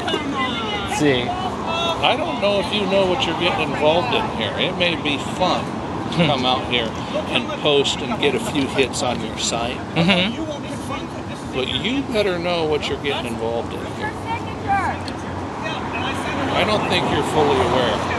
See. I don't know if you know what you're getting involved in here. It may be fun to come out here and post and get a few hits on your site. But you better know what you're getting involved in here. I don't think you're fully aware.